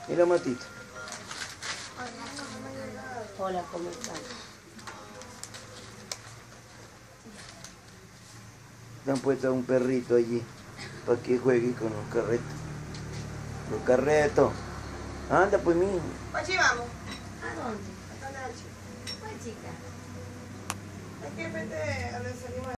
Mira, Matito. Hola, ¿cómo están? Le han puesto a un perrito allí para que juegue con los carretos. Los carretos. Anda, pues, mijo. Pachi, vamos. ¿A dónde? Hasta la noche. ¿Cuál chica? Es que de repente salimos.